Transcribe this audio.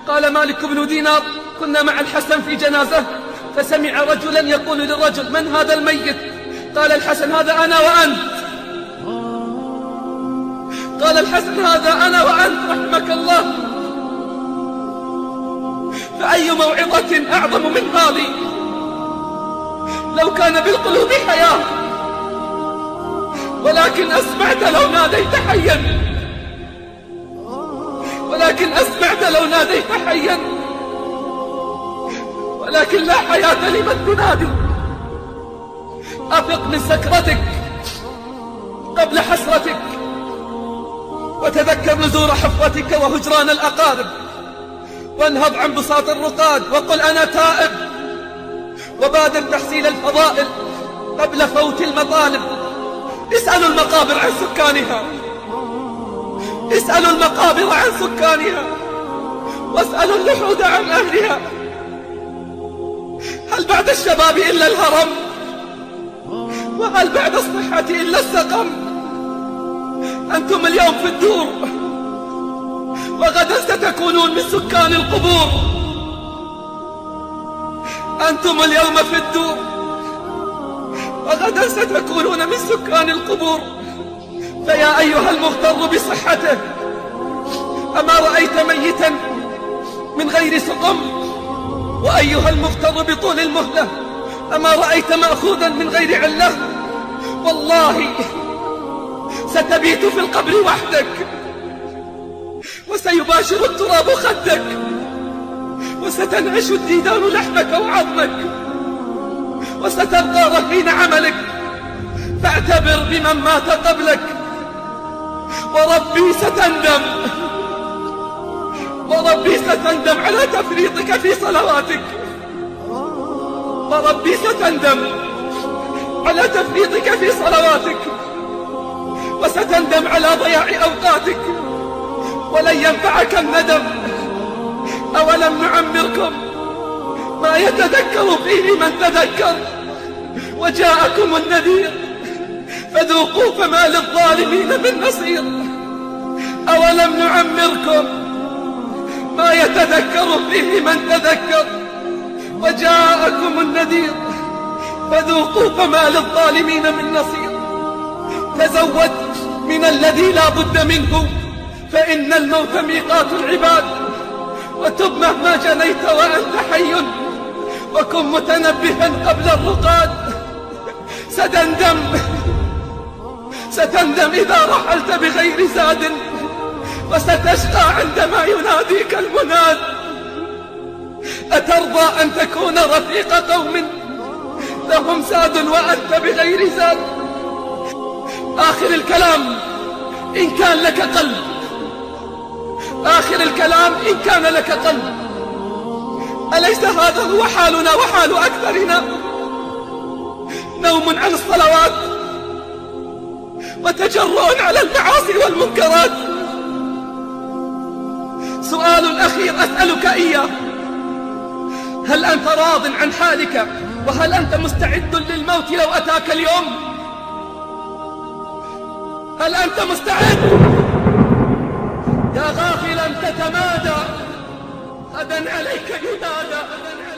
قال مالك بن دينار: كنا مع الحسن في جنازة، فسمع رجلا يقول للرجل: من هذا الميت؟ قال الحسن: هذا أنا وأنت. قال الحسن: هذا أنا وأنت رحمك الله. فأي موعظة أعظم من هذه؟ لو كان بالقلوب حياة، ولكن أسمعت لو ناديت حيا، ولكن أسمعت لو ناديت حيا، ولكن لا حياة لمن تنادي. أفق من سكرتك قبل حسرتك، وتذكر نزور حفرتك وهجران الأقارب، وانهض عن بساط الرقاد وقل: أنا تائب. وبادر تحصيل الفضائل قبل فوت المطالب. اسألوا المقابر عن سكانها، اسألوا المقابر عن سكانها، واسألوا اللحود عن أهلها. هل بعد الشباب إلا الهرم؟ وهل بعد الصحة إلا السقم؟ أنتم اليوم في الدور، وغدا ستكونون من سكان القبور. أنتم اليوم في الدور، وغدا ستكونون من سكان القبور. فيا أيها المغتر بصحته، أما رأيت ميتا من غير سقم؟ وأيها المغتر بطول المهلة، أما رأيت مأخوذا من غير علة؟ والله ستبيت في القبر وحدك، وسيباشر التراب خدك، وستنعش الديدان لحمك وعظمك، وستبقى رهين عملك. فاعتبر بمن مات قبلك، وربي ستندم، وربي ستندم على تفريطك في صلواتك، وربي ستندم على تفريطك في صلواتك، وستندم على ضياع أوقاتك، ولن ينفعك الندم. أولم نعمركم ما يتذكر فيه من تذكر، وجاءكم النذير فذوقوا فما للظالمين من نصير. أولم نعمركم ما يتذكر فيه من تذكر، وجاءكم النذير فذوقوا فما للظالمين من نصير. تزود من الذي لا بد منه، فإن الموت ميقات العباد. وتب مهما جنيت وأنت حي، وكن متنبها قبل الرقاد. ستندم إذا رحلت بغير زاد، وستشقى عندما يناديك المناد. أترضى أن تكون رفيق قوم لهم زاد وأنت بغير زاد؟ آخر الكلام إن كان لك قلب، آخر الكلام إن كان لك قلب، أليس هذا هو حالنا وحال أكثرنا؟ نوم عن الصلوات، وتجرؤ على المعاصي والمنكرات. سؤال أخير أسألك إياه: هل أنت راض عن حالك؟ وهل أنت مستعد للموت لو أتاك اليوم؟ هل أنت مستعد؟ يا غافلا تتمادى، غدا عليك ينادى.